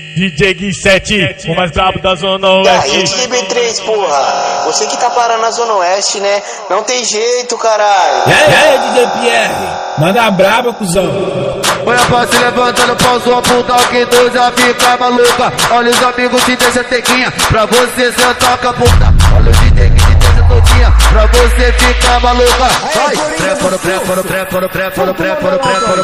DJ Gui 7, o mais brabo da Zona E aí, Oeste. DJ B3, porra, você que tá parando na Zona Oeste, né? Não tem jeito, caralho. E aí, DJ Pierre, manda a braba, cuzão. Olha pra se levantando, pausa a bunda, que tu já fica maluca. Olha os amigos te deixa tequinha, pra você sentar com a bunda. Olha o DJ que te deixa todinha, pra você ficar maluca. Vai! Prepara, prepara, prepara, prepara, prepara, prepara,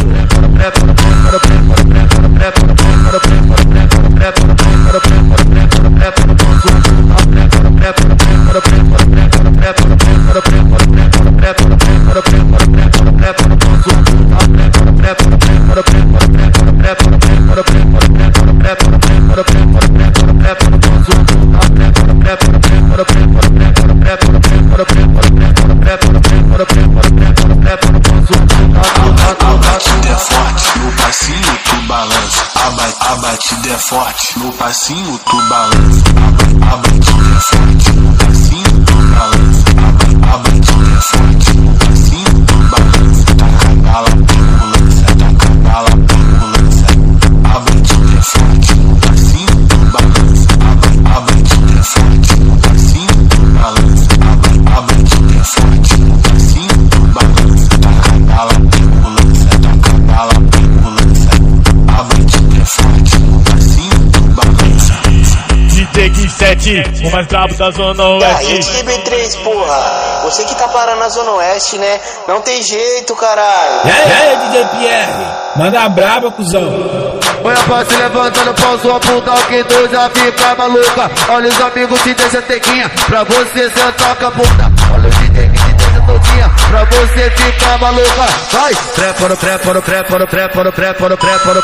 A batida é forte, no passinho tu balança. A batida é forte, no passinho tu balança. A batida é forte, no passinho tu balança. Taca a bala, ambulância, taca a bala, ambulância. A batida é forte, no passinho tu balança. A batida é forte, no passinho tu balança. A batida é forte, no passinho tu balança. Taca a bala, ambulância, taca a bala, ambulância. A batida é forte, no passinho tu balança. DJ Gui 7, o mais brabo da Zona E aí, Oeste. DJ B3, porra, você que tá parando na Zona Oeste, né? Não tem jeito, caralho. E aí, DJ Pierre, manda a braba, cuzão. Olha pra se levantando, pausa a bunda, que tu já fica maluca. Olha os amigos te deixa tequinha, pra você sentar com a bunda. Olha o DJ que te deixa todinha, pra você ficar maluca. Vai! Prepara, prepara, prepara, prepara, prepara, prepara,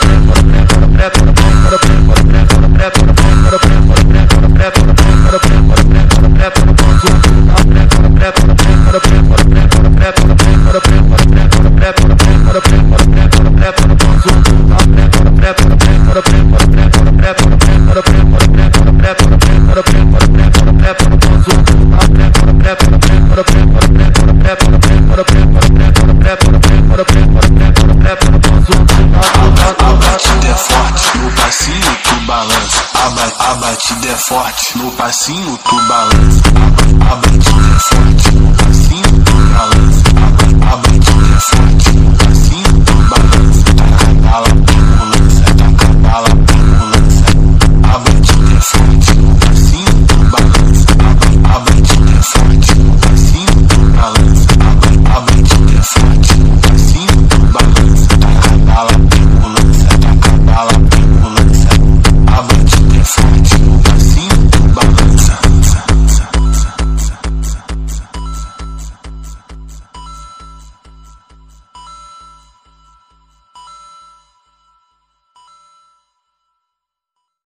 A batida é forte, no passinho tu balança. A batida é forte, no passinho tu balança. A batida é forte, no passinho.